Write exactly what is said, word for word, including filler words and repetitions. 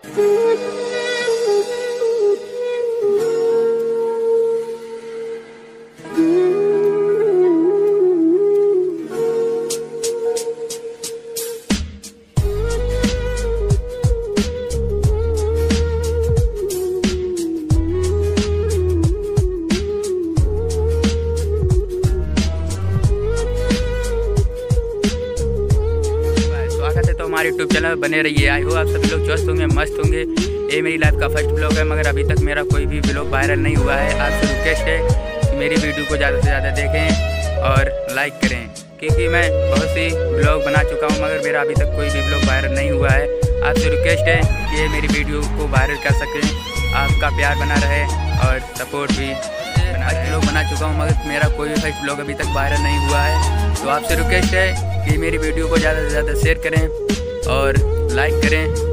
हमारे YouTube channel बने रहिए। आई हो आप सभी लोग स्वस्थ होंगे, मस्त होंगे। ये मेरी लाइफ का फर्स्ट ब्लॉग है, मगर अभी तक मेरा कोई भी ब्लॉग वायरल नहीं हुआ है। आपसे रिक्वेस्ट है कि मेरी वीडियो को ज़्यादा से ज़्यादा देखें और लाइक करें, क्योंकि मैं बहुत सी ब्लॉग बना चुका हूँ मगर मेरा अभी तक कोई भी ब्लॉग वायरल नहीं हुआ है। आपसे रिक्वेस्ट है कि ये मेरी वीडियो को वायरल कर सकें, आपका प्यार बना रहे और सपोर्ट भी बना रहे। ब्लॉग बना चुका हूँ मगर मेरा कोई भी फर्स्ट ब्लॉग अभी तक वायरल नहीं हुआ है। तो आपसे रिक्वेस्ट है कि मेरी वीडियो को ज़्यादा से ज़्यादा शेयर करें और लाइक करें।